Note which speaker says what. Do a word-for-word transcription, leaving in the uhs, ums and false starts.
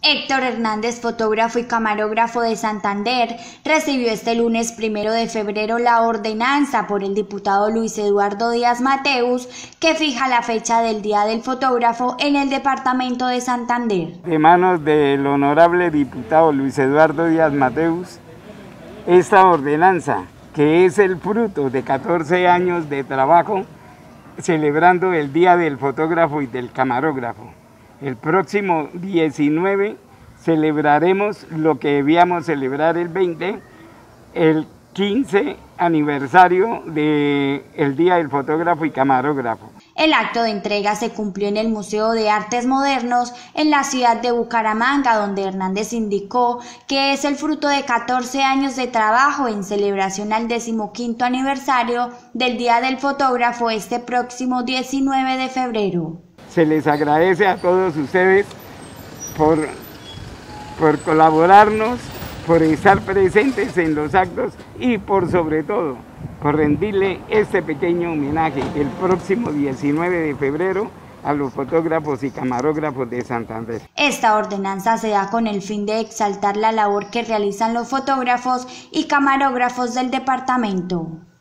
Speaker 1: Héctor Hernández, fotógrafo y camarógrafo de Santander, recibió este lunes primero de febrero la ordenanza por el diputado Luis Eduardo Díaz Mateus, que fija la fecha del Día del Fotógrafo en el departamento de Santander.
Speaker 2: De manos del honorable diputado Luis Eduardo Díaz Mateus, esta ordenanza, que es el fruto de catorce años de trabajo, celebrando el Día del Fotógrafo y del Camarógrafo. El próximo diecinueve celebraremos lo que debíamos celebrar el veinte, el quince aniversario del Día del Fotógrafo y Camarógrafo.
Speaker 1: El acto de entrega se cumplió en el Museo de Artes Modernos en la ciudad de Bucaramanga, donde Hernández indicó que es el fruto de catorce años de trabajo en celebración al decimoquinto aniversario del Día del Fotógrafo este próximo diecinueve de febrero.
Speaker 2: Se les agradece a todos ustedes por, por colaborarnos, por estar presentes en los actos y por sobre todo, por rendirle este pequeño homenaje el próximo diecinueve de febrero a los fotógrafos y camarógrafos de Santander.
Speaker 1: Esta ordenanza se da con el fin de exaltar la labor que realizan los fotógrafos y camarógrafos del departamento.